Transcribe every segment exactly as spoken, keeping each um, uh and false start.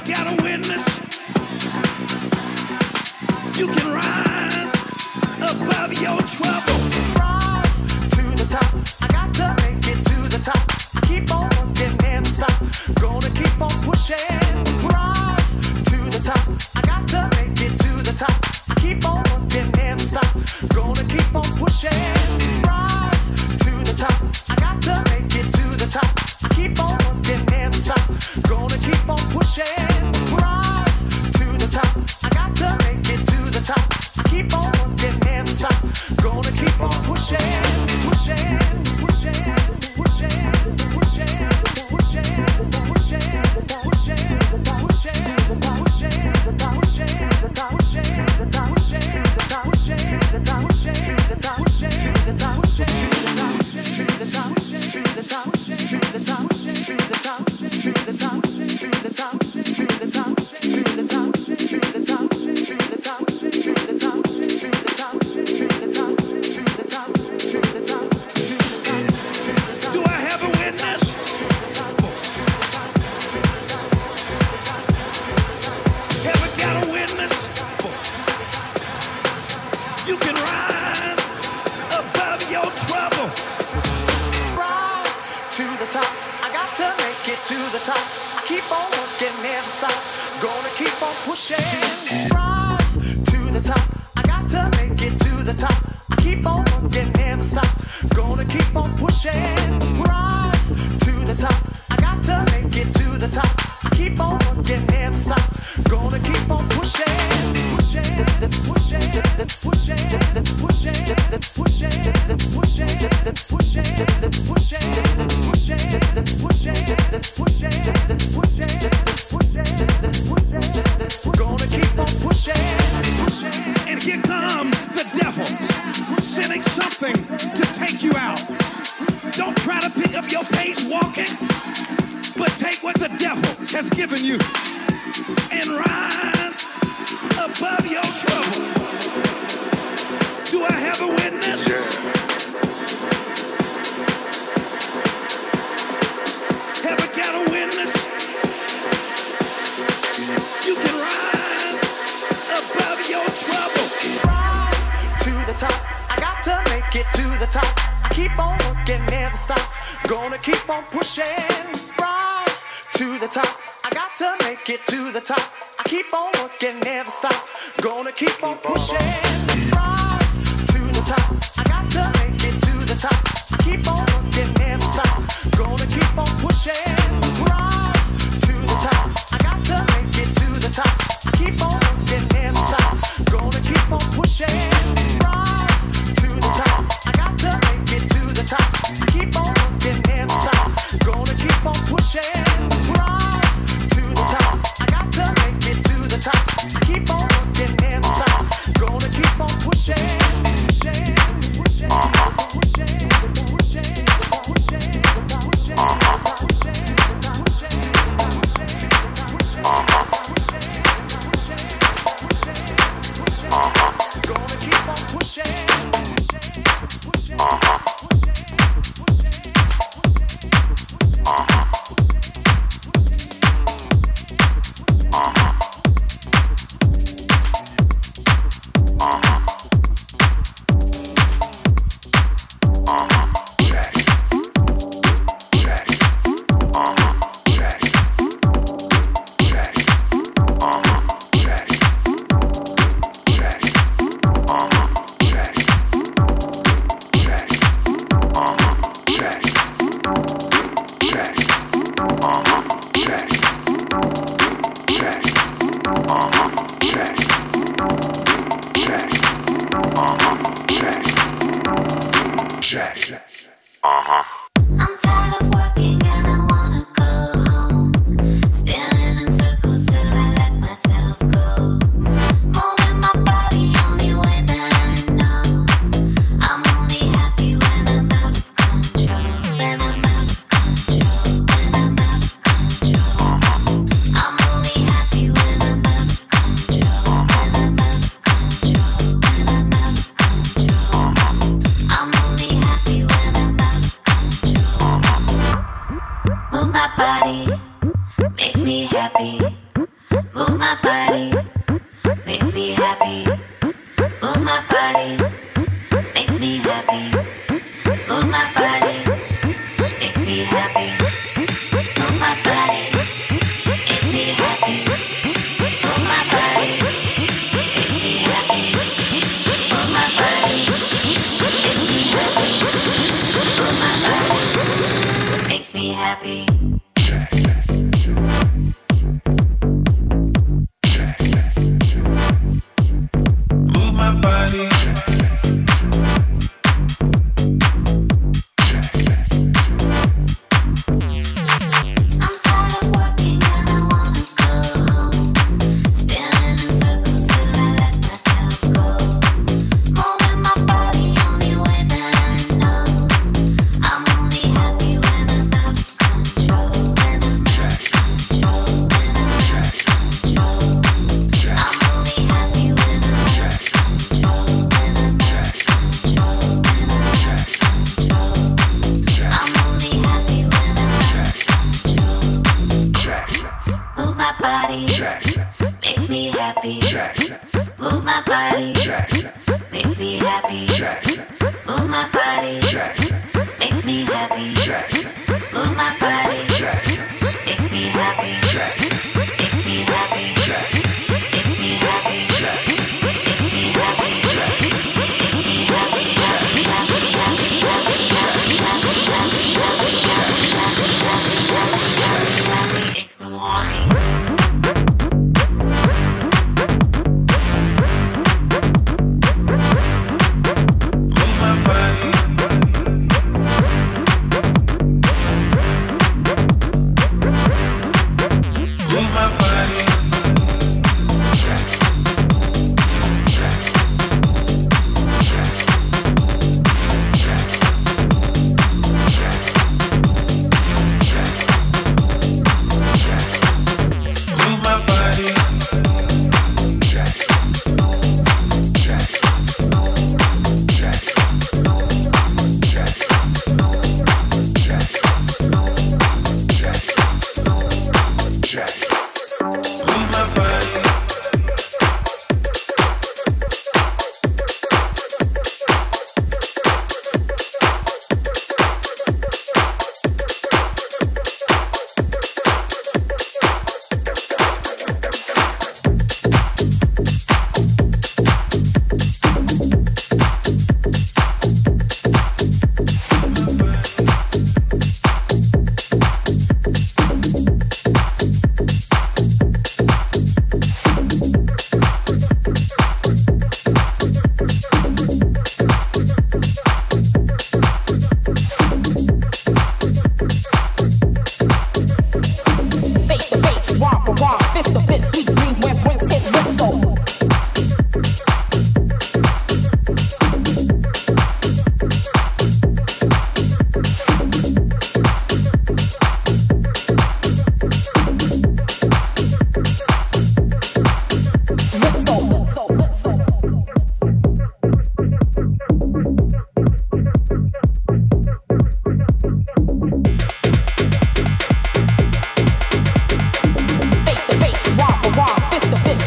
got a witness? You can rise above your trouble. Rise to the top. I got to make it to the top. I keep on working, never stop. Gonna keep on pushing. Rise to the top. I got to make it to the top. I keep on working, never stop. Gonna keep on pushing. Rise to the top. I got to make it to the top. I keep on working, never stop. Gonna keep on pushing. Rise to the top. I got to make it to the top. I keep on working, never stop. Gonna keep on pushing, pushing, pushing, pushing, pushing, pushing, pushing, pushing, Do I have a witness? Ever got a witness? You can rise above your trouble. Rise to the top. I got to make it to the top. I keep on working, never stop. Gonna keep on pushing. Rise to the top. I got to make it to the top. I keep on working, never stop. Gonna keep on pushing. Rise to the top. I got to make it to the top. I keep on working, never stop. Gonna keep on pushing. Pushing, pushing, pushing, pushing, pushing, pushing, pushing, pushing, pushing, pushing. Gonna keep on pushing, pushing. And here comes the devil, sending something to take you out. Don't try to pick up your pace walking, but take what the devil has given you and rise above your trouble. Do I have a witness? Ever got a witness? You can rise above your trouble. Rise to the top. I got to make it to the top. I keep on working, never stop. Gonna keep on pushing. Rise to the top. I got to make it to the top. I keep on working, never stop. Gonna keep on pushing. Rise to the top. I got to make it to the top. I keep on working, never stop. Gonna keep on pushing. Rise to the top. I got to make it to the top. I keep on working, never stop. Gonna keep on pushing. Rise to the top. I got to make it to the top. I keep on working, never stop. Gonna keep on pushing. Rise to the top. I got to make it to the top. I keep on working, never stop. Gonna keep on pushing. Pushing, pushing, pushing, pushing, pushing, pushing, gonna keep on pushing. I'm tired of working and I wanna go home. Spinning in circles till I let myself go. Moving my body only way that I know. I'm only happy when I'm out of control. When I'm out of control. When I'm out of control. I'm only happy when I'm out of control. When I'm out of control. When I'm out of control. I'm only happy when I'm out of control. Move my body, makes me happy. Move my body, makes me happy. Move my body, makes me happy. Move my body, makes me happy. Move my body, makes me happy. Move my body, makes me happy. Move my body, makes me happy. Move my body, makes me happy. Move my body, makes me happy. Move my body, makes me happy. Move my body, makes me happy. Makes me happy. Makes me happy. Makes me happy. Makes me happy. Happy, happy, happy, happy, happy, happy, happy, happy, happy, happy, happy, happy, happy, happy in the morning. Fist to fist.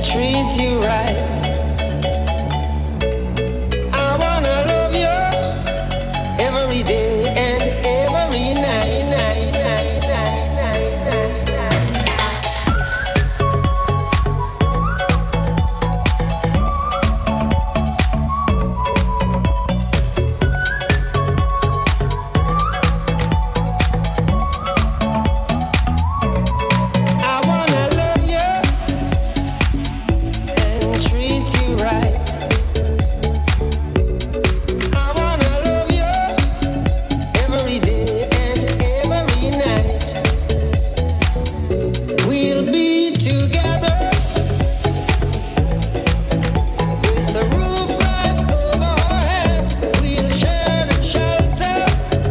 treat you right. I wanna love you every day and every night, night, night, night, night, night, night. I wanna love you and treat you right. I wanna love you every day and every night. We'll be together with the roof right over our heads. We'll share the shelter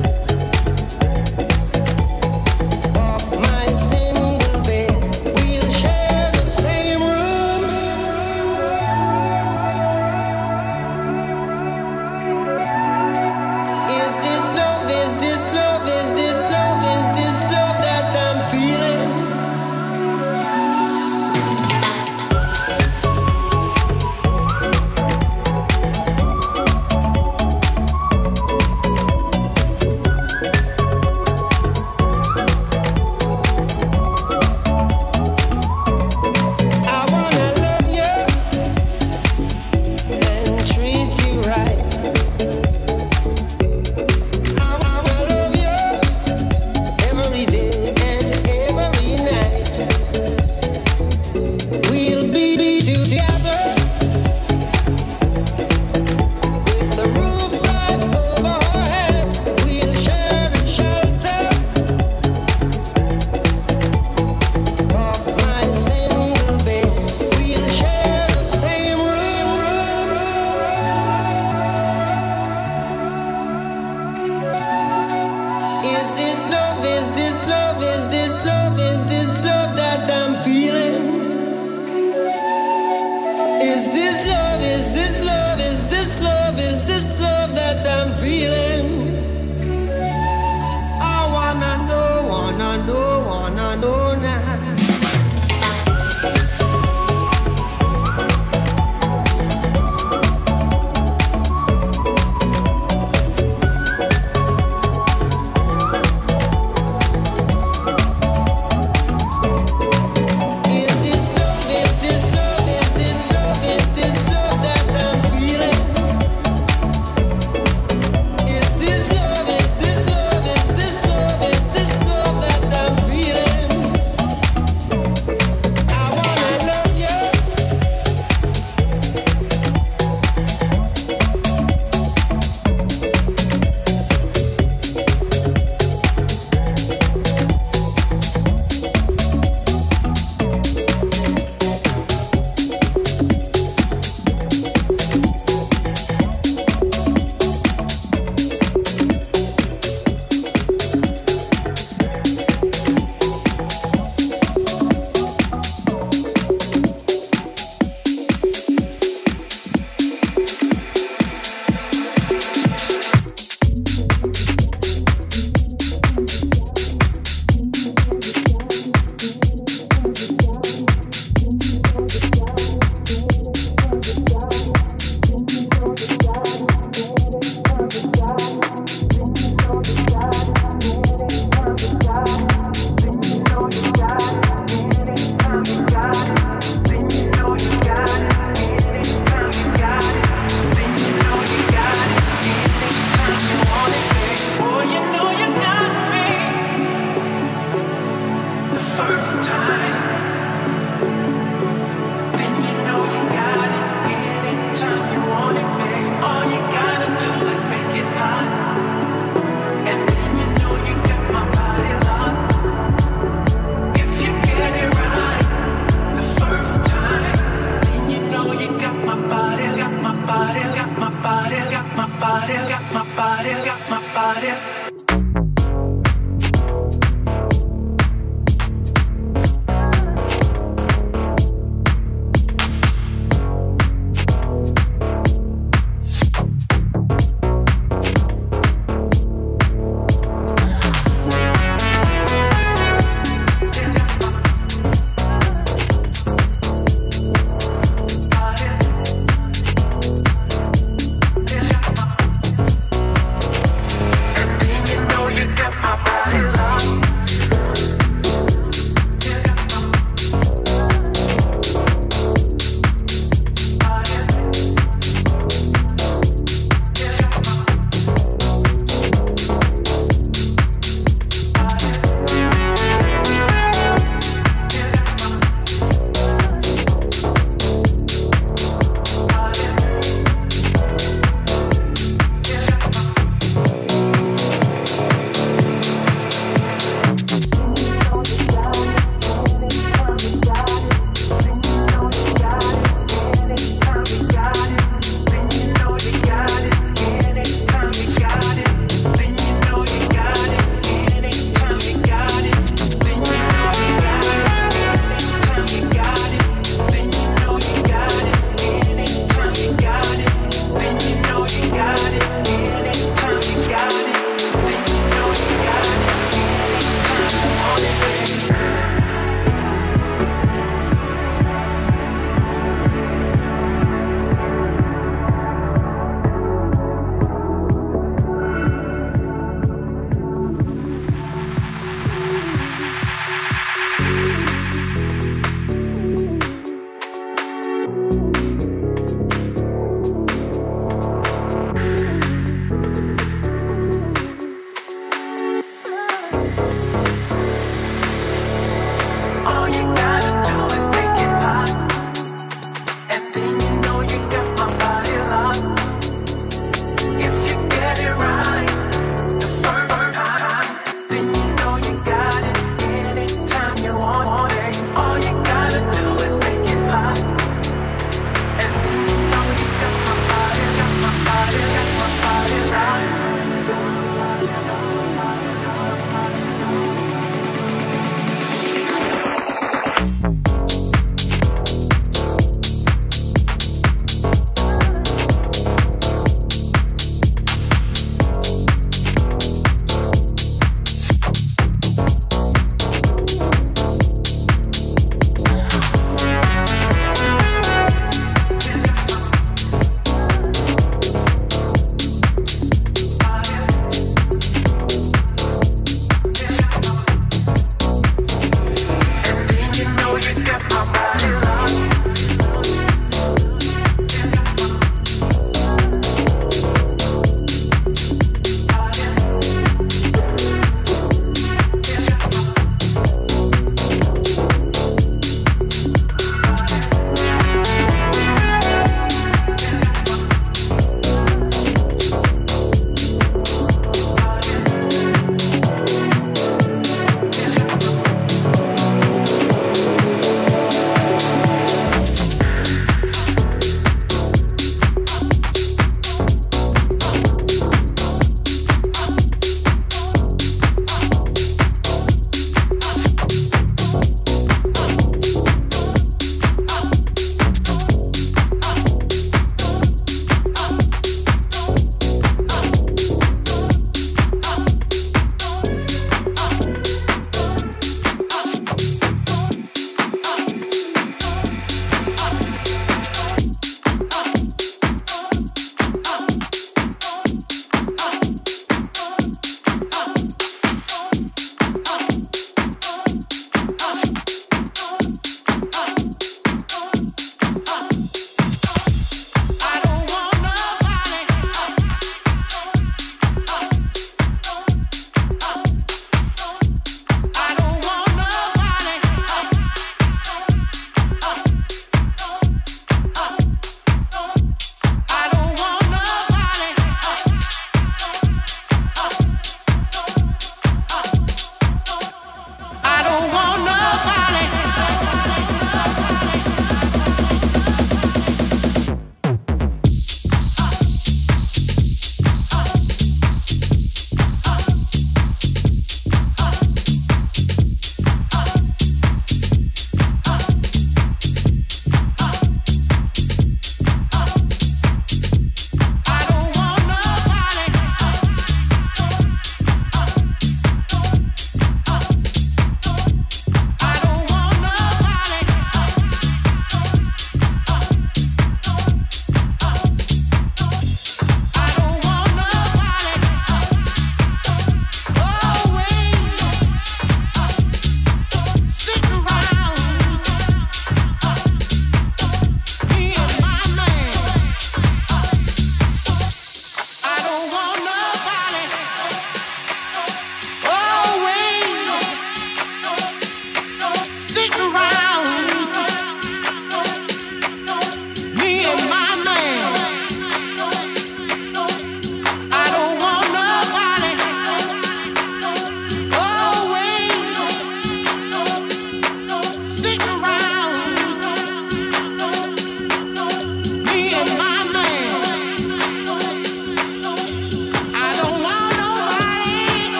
of my single bed. We'll share the same room. Is this love? Is this love? Is this love? Is this love that I'm feeling? I wanna love you and treat you right. I wanna love you every day and every night. We'll be together with the roof right over our heads. We'll share the shelter of my single bed. We'll share the same room. Is this love? Is this love? Is this love? Is this love that I'm feeling? Is this love? Is this love? Is this love? Is this love that I'm feeling? I wanna know, wanna know, wanna know now. Is this love? Is this love? Is this love? Is this love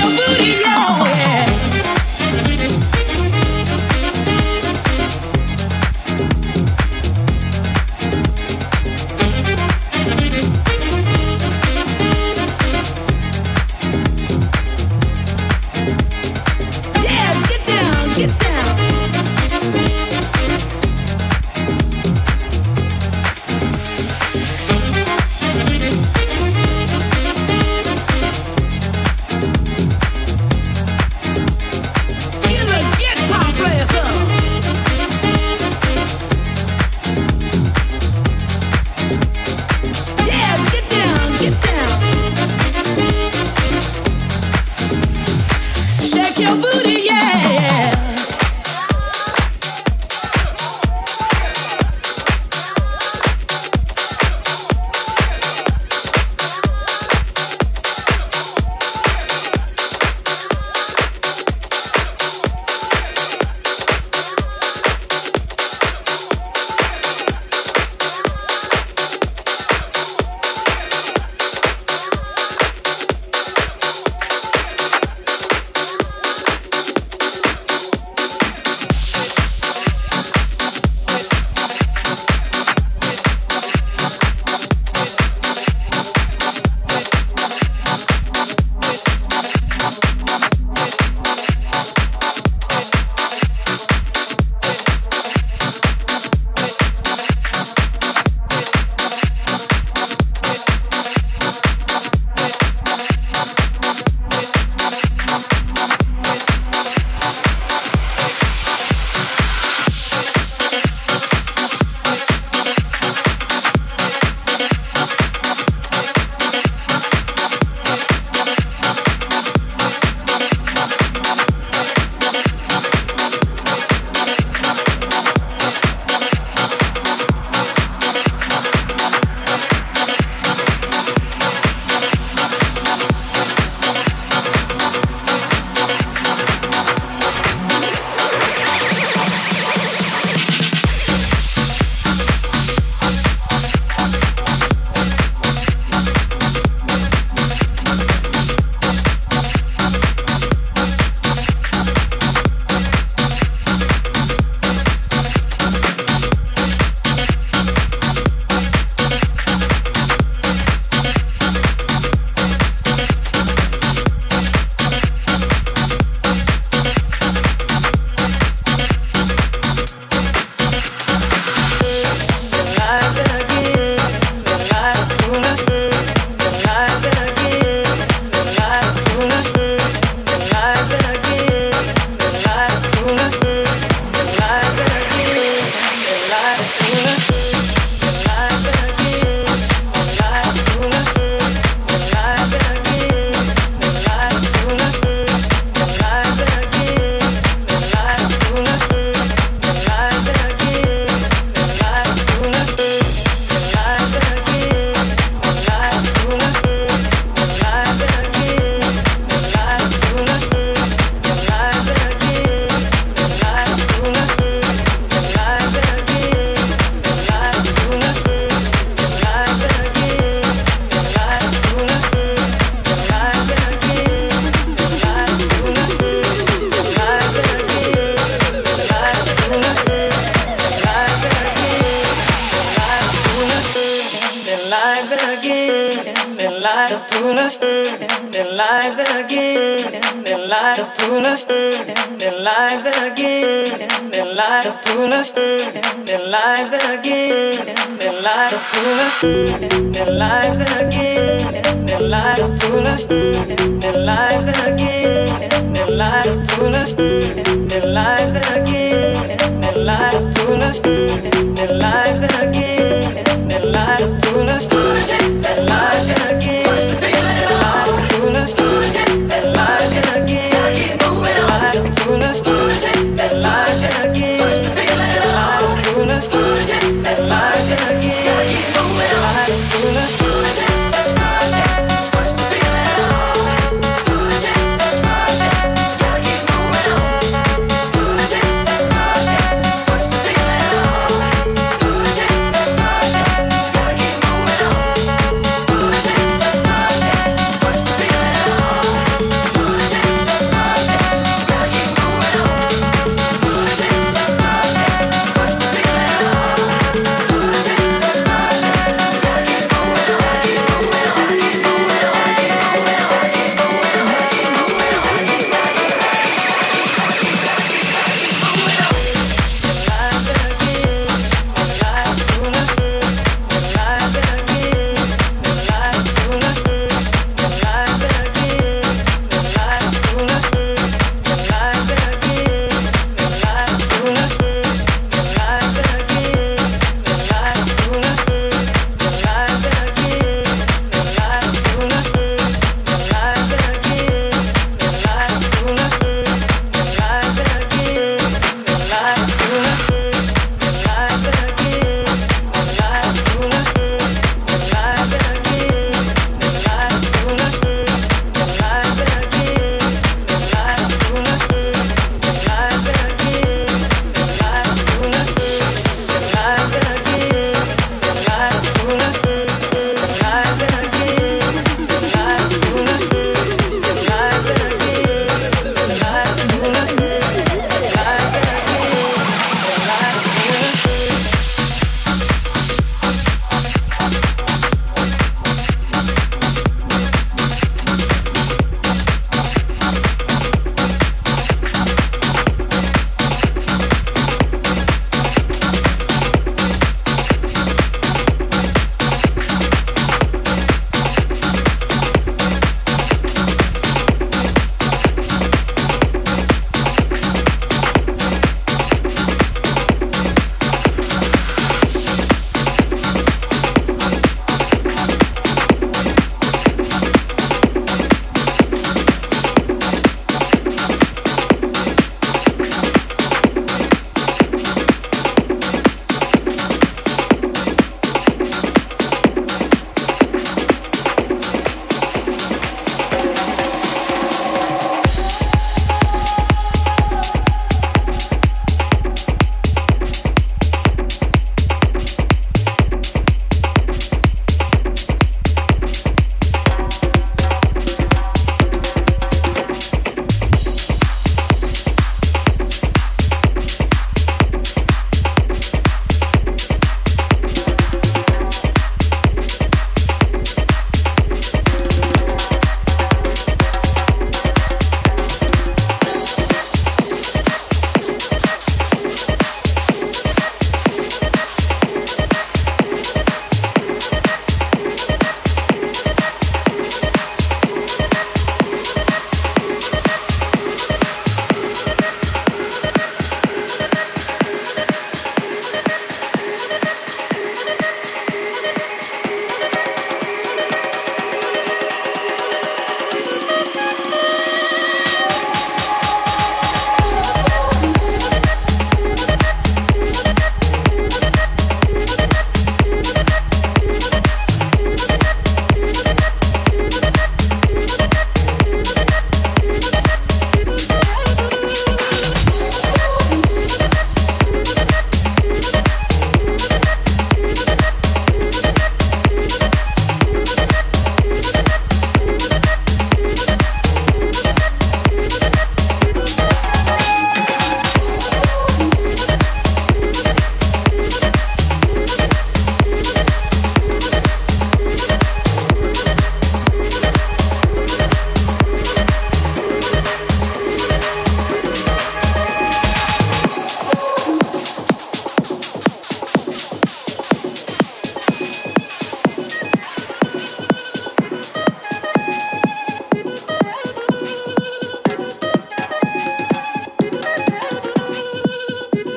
their lives again, their lives pull us, their lives again, their lives pull us, their lives again, their lives pull us, their lives again, their lives pull us, their lives again, their lives pull us, their lives again, their lives pull us, their lives again, their lives pull us, their lives again. Push it,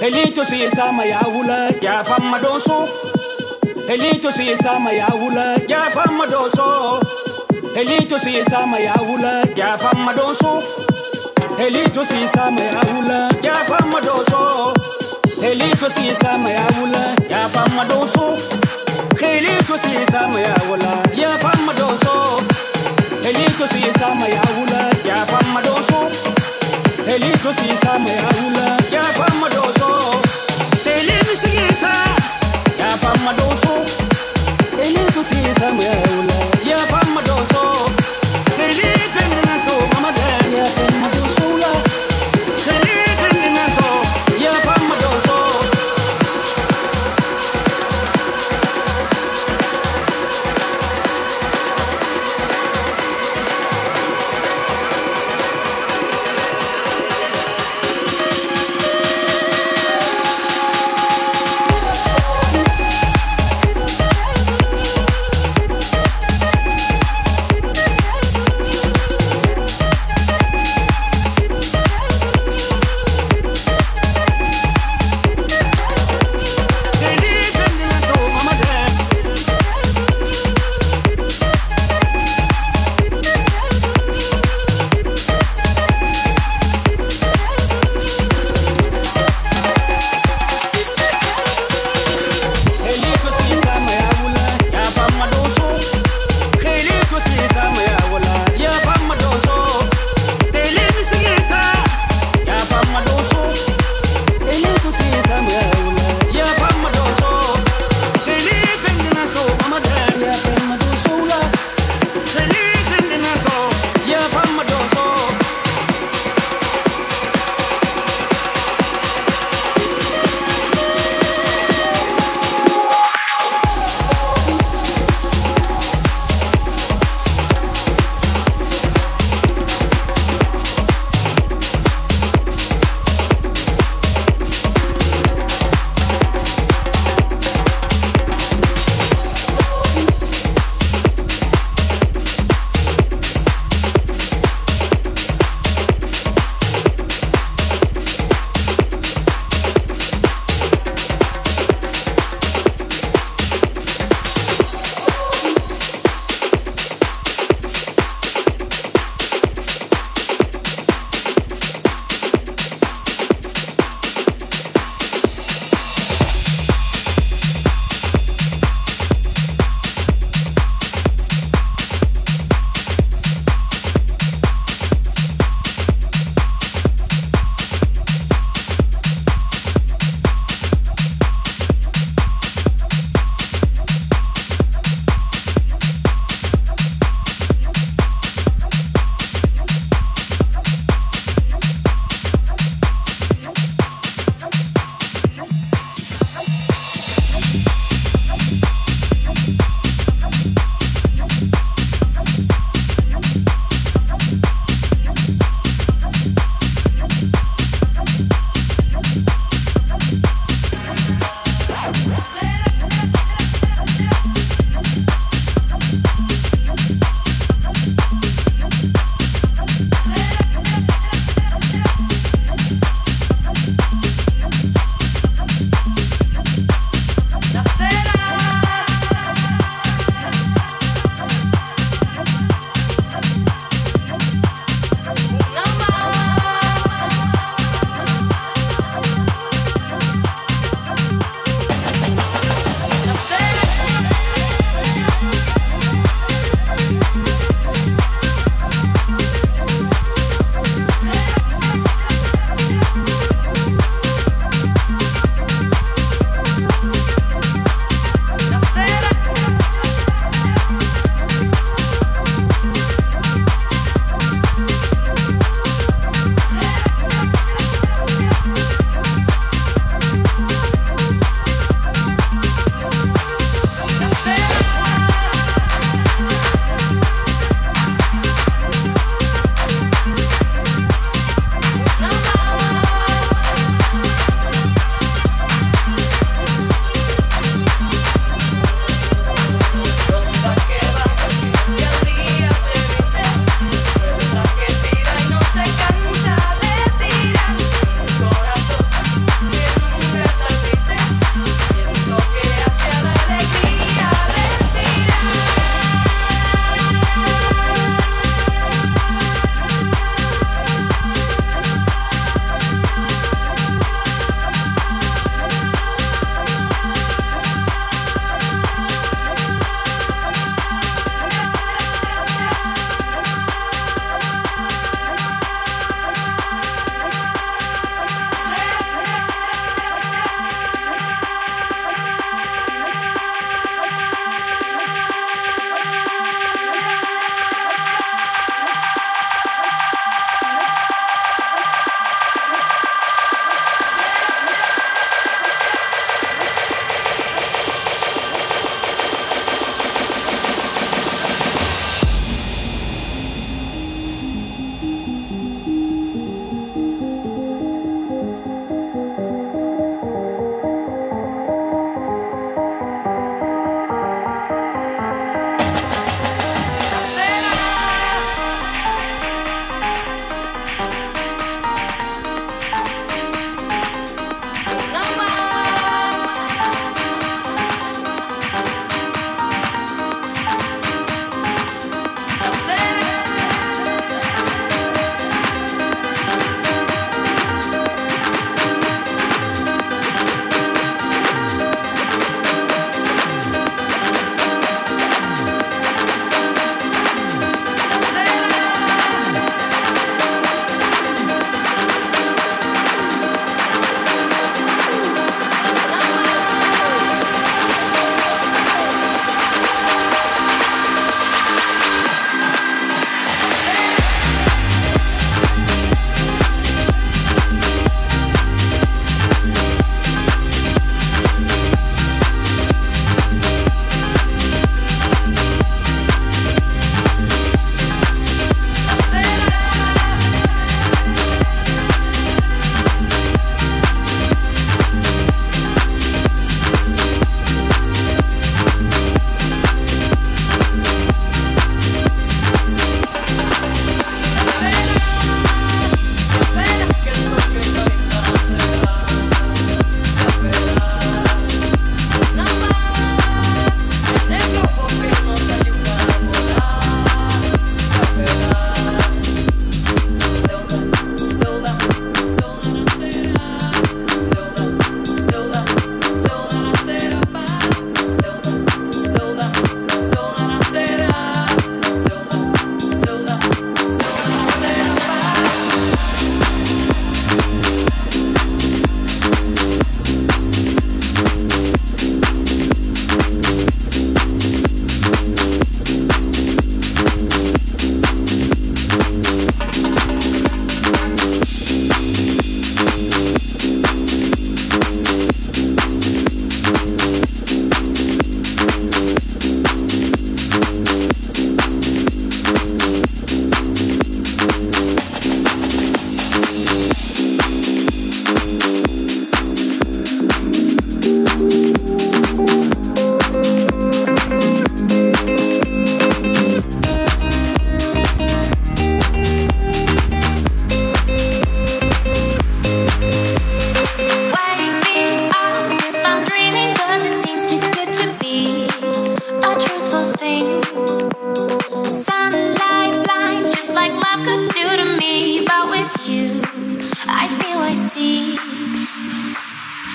Elito si sama ya wula ya fama doso. Elito si sama ya wula ya fama doso. Elito si sama ya wula ya fama doso. Elito si sama ya wula ya fama doso. Elito si sama ya wula ya fama doso. Elito si sama ya wula ya fama doso. Elito si sama ya wula ya fama doso. Elito si sama ya wula ya fama doso. Elito si sama ya fama doso. Elito si sama ya wula ya fama doso. Elito na to mama ya fama doso la. Elito na to ya fama doso.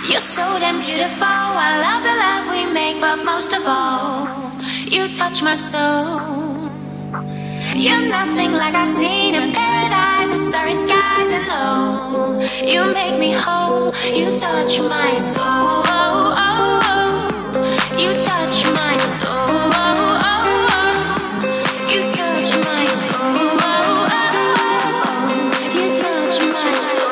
You're so damn beautiful. I love the love we make, but most of all, you touch my soul. You're nothing like I've seen in paradise, the starry skies and low. You make me whole. You touch my soul. You touch my soul. You touch my soul. You touch my soul.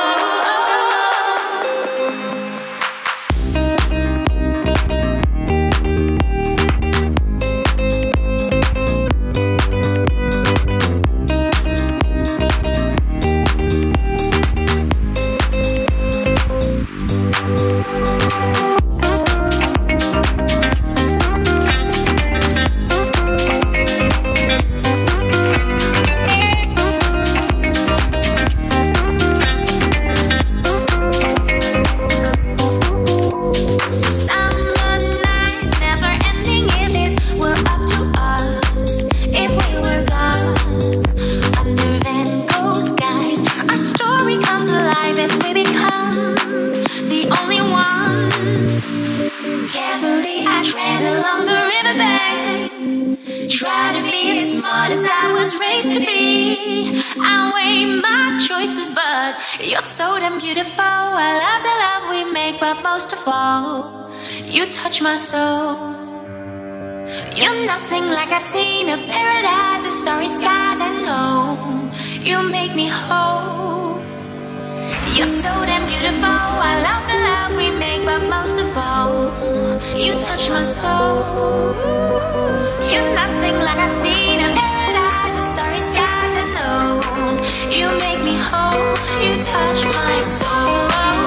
You're so damn beautiful. I love the love we make, but most of all, you touch my soul. You're nothing like I've seen in paradise, the starry skies and low. You make me whole. You're so damn beautiful. I love the love we make, but most of all, you touch my soul. You're nothing like I've seen in paradise, the starry skies and low. You make me whole. You touch my soul.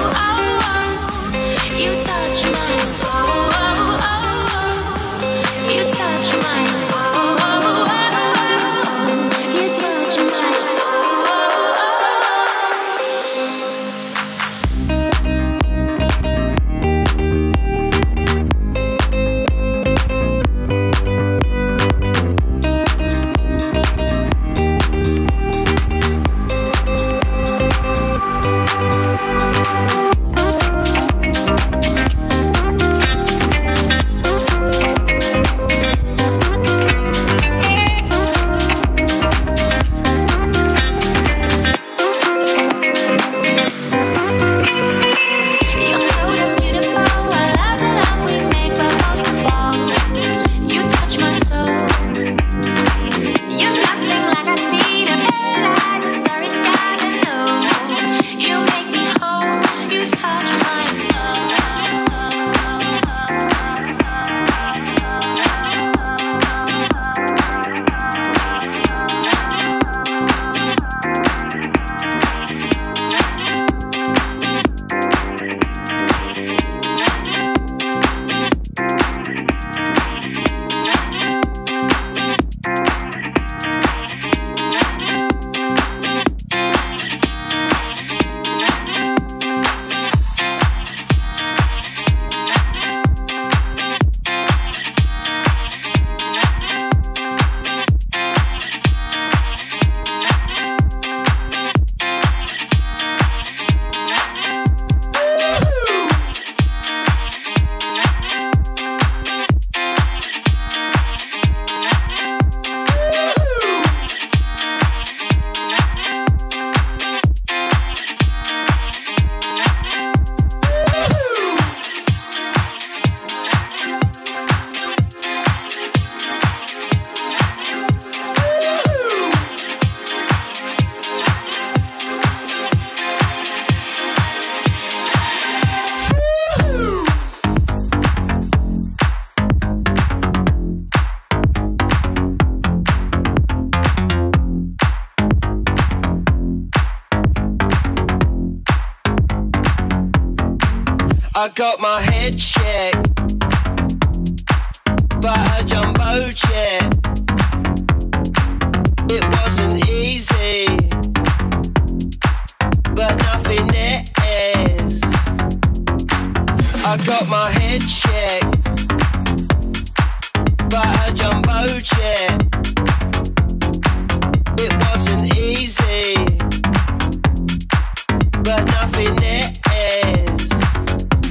You touch my soul. You touch my soul. You touch my soul. I got my head checked by a jumbo jet. It wasn't easy, but nothing is. I got my head checked by a jumbo jet. It wasn't easy, but nothing is.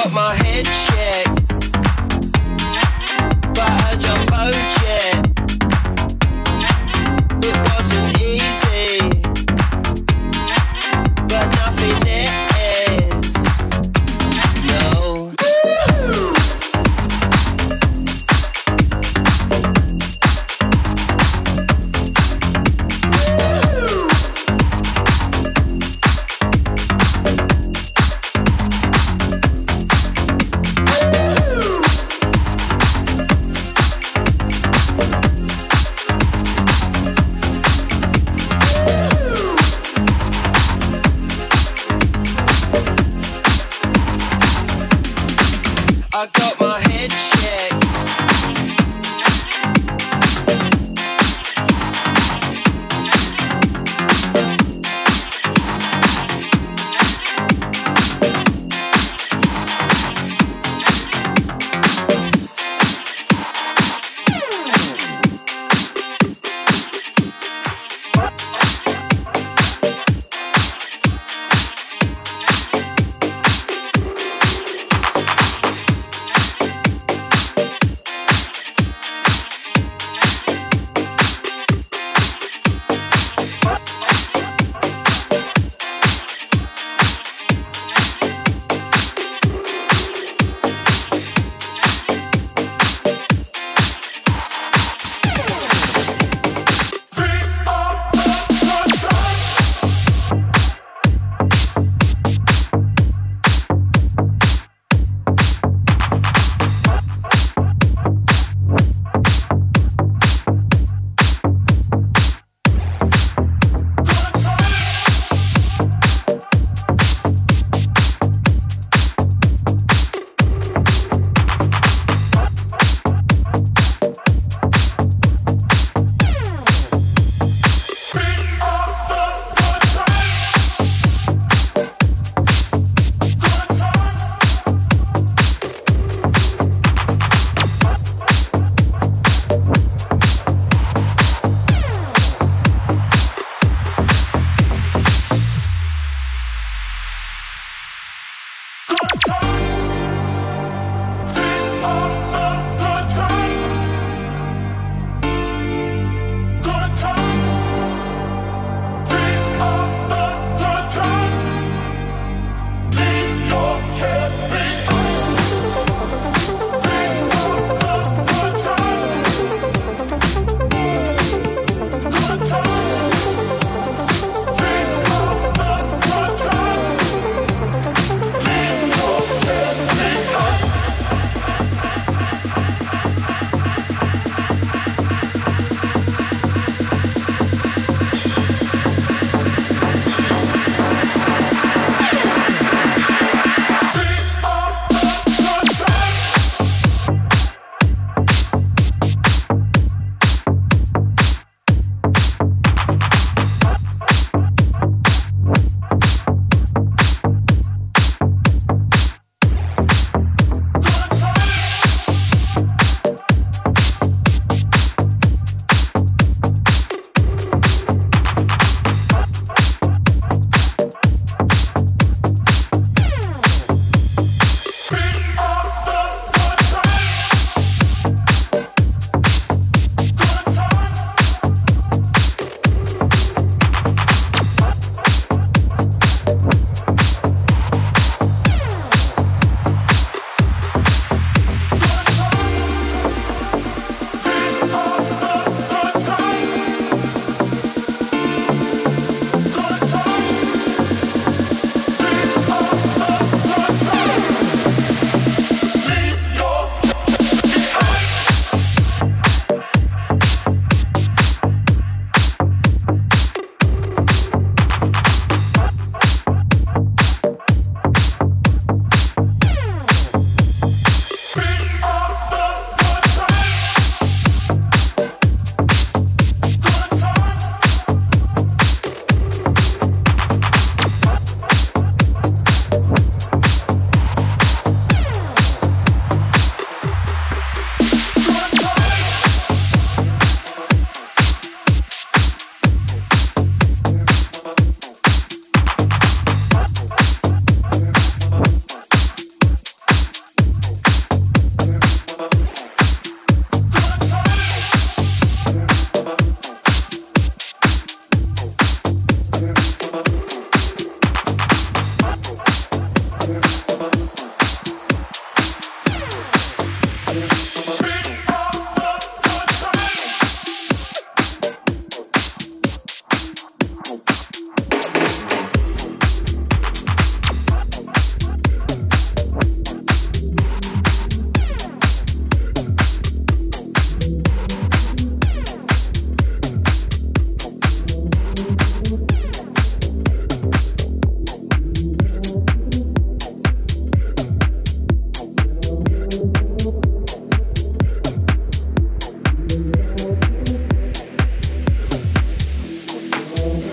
got my head checked by a jumbo jet. It wasn't easy, but nothing is. No.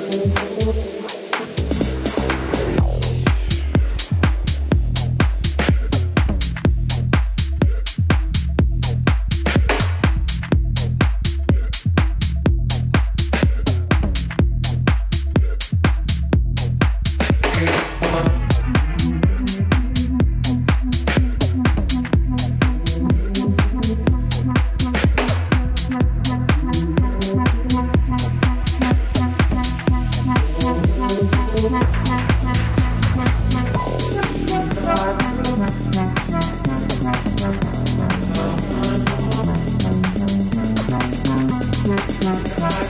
Bye.